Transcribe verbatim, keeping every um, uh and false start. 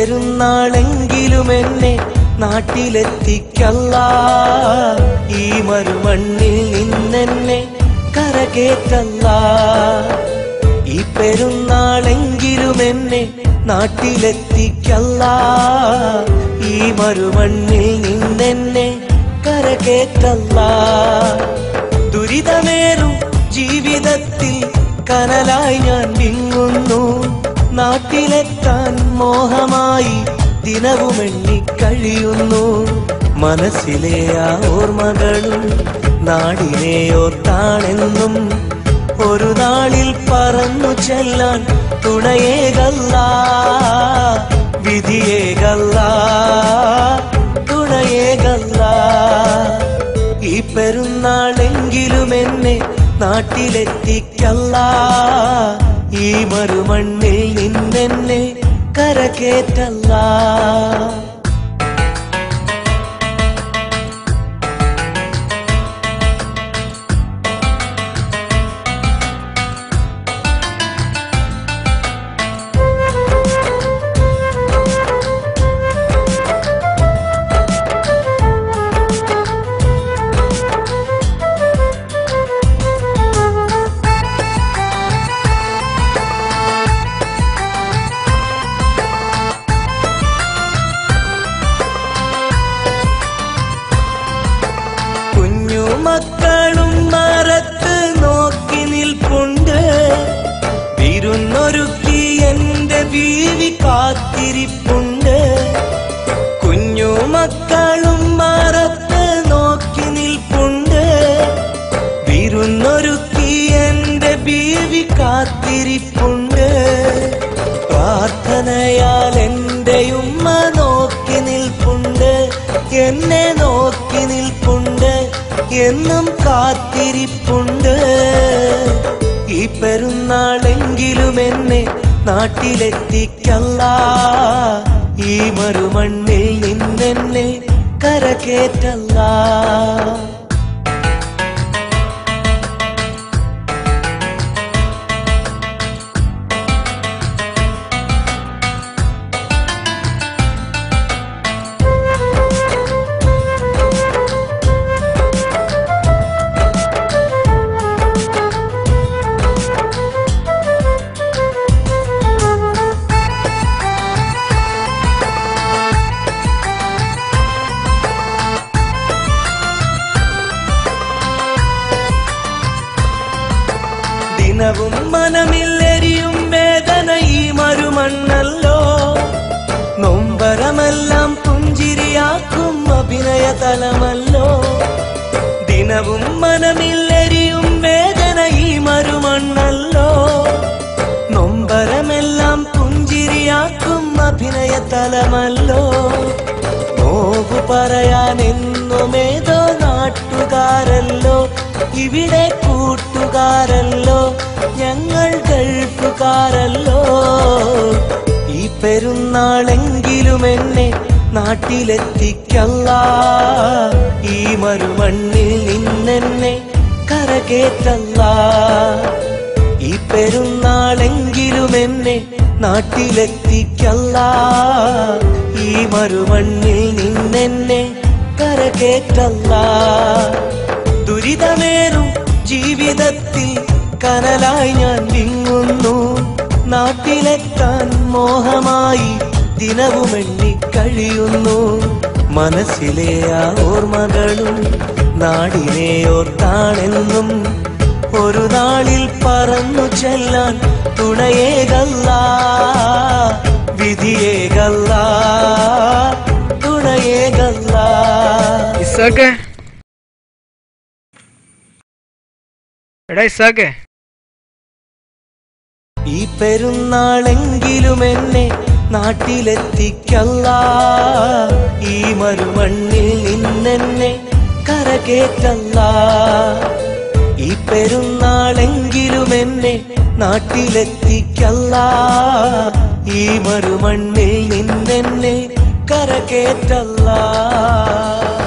പെരുന്നാളെങ്കിലും എന്നെ നാട്ടിലെത്തിക്കല്ലാ. ഈ മരുമണ്ണിൽ നിന്നെന്നെ കരകേറ്റല്ലാ. ഈ പെരുന്നാളെങ്കിലും എന്നെ നാട്ടിലെത്തിക്കല്ലാ. ഈ മരുമണ്ണിൽ നിന്നെന്നെ കരകേറ്റല്ലാ. ദുരിതമേറും ജീവിതത്തിൽ കനലായി ഞാൻ വിങ്ങുന്നു. നാട്ടിലെത്താൻ മോഹമായി ദിനവും എണ്ണിക്കഴിയുന്നു. മനസ്സിലെ ആ ഓർമ്മകളും നാടിനെ ഓർത്താണെന്നും ഒരു നാളിൽ പറന്നു ചെല്ലാൻ തുണയേകല്ലാ. വിധിയേകല്ലാ, തുണയേകല്ലാ. ഈ പെരുന്നാളെങ്കിലും എന്നെ നാട്ടിലെത്തിക്കല്ലാ. ഈ മരുമണ്ണിൽ നിന്നെന്നെ കരകേറ്റല്ലാ. മക്കളും മറത്ത് നോക്കി നിൽപ്പുണ്ട്. വിരുന്നൊരുക്കി എന്റെ ബീവി കാത്തിരിപ്പുണ്ട്. കുഞ്ഞു മക്കളും മറത്ത് നോക്കി നിൽപ്പുണ്ട്. വിരുന്നൊരുക്കി എന്റെ ബീവി കാത്തിരിപ്പുണ്ട്. പ്രാർത്ഥനയാൽ എന്റെ ഉമ്മ നോക്കി നിൽപ്പുണ്ട്. എന്നെ നോക്കി നിൽപ്പുണ്ട്. എന്നും കാത്തിരിപ്പുണ്ട്. ഈ പെരുന്നാളെങ്കിലും എന്നെ നാട്ടിലെത്തിക്കല്ലാ. ഈ മരുമണ്ണിൽ നിന്നെന്നെ കരകേറ്റല്ലാ. ദിനവും മനമില്ലെരിയും വേദന ഈ മരുമണ്ണല്ലോ. നൊമ്പരമെല്ലാം പുഞ്ചിരിയാക്കും അഭിനയതലമല്ലോ. ദിനവും മനമില്ലെരിയും വേദന ഈ മരുമണ്ണല്ലോ. നൊമ്പരമെല്ലാം പുഞ്ചിരിയാക്കും അഭിനയതലമല്ലോ. നോവു പറയാൻ എന്നുമേതോ നാട്ടുകാരല്ലോ. ഇവിടെ കൂട്ടുകാരല്ലോ. ഞങ്ങൾ ഗൾഫുകാരല്ലോ. ഈ പെരുന്നാളെങ്കിലും എന്നെ നാട്ടിലെത്തിക്കല്ലാ. ഈ മരുമണ്ണിൽ നിന്നെന്നെ കരകേറ്റല്ലാ. ഈ പെരുന്നാളെങ്കിലും എന്നെ നാട്ടിലെത്തിക്കല്ലാ. ഈ മരുമണ്ണിൽ നിന്നെന്നെ കരകേറ്റല്ലാ. ദുരിതമേറും ജീവിതത്തിൽ കനലായി ഞാൻ വിങ്ങുന്നു. നാട്ടിലെത്താൻ മോഹമായി ദിനവും എണ്ണിക്കഴിയുന്നു. മനസ്സിലെ ആ ഓർമ്മകളും നാടിനെ ഓർത്താണെന്നും ഒരു നാളിൽ പറന്നു ചെല്ലാൻ തുണയേകല്ലാ. വിധിയേകല്ലാ, തുണയേകല്ലാ. ഈ പെരുന്നാളെങ്കിലും എന്നെ നാട്ടിലെത്തിക്കല്ലാ. ഈ മരുമണ്ണിൽ നിന്നെന്നെ കരകേറ്റല്ലാ. ഈ പെരുന്നാളെങ്കിലും എന്നെ നാട്ടിലെത്തിക്കല്ലാ. ഈ മരുമണ്ണിൽ നിന്നെന്നെ കരകേറ്റല്ലാ.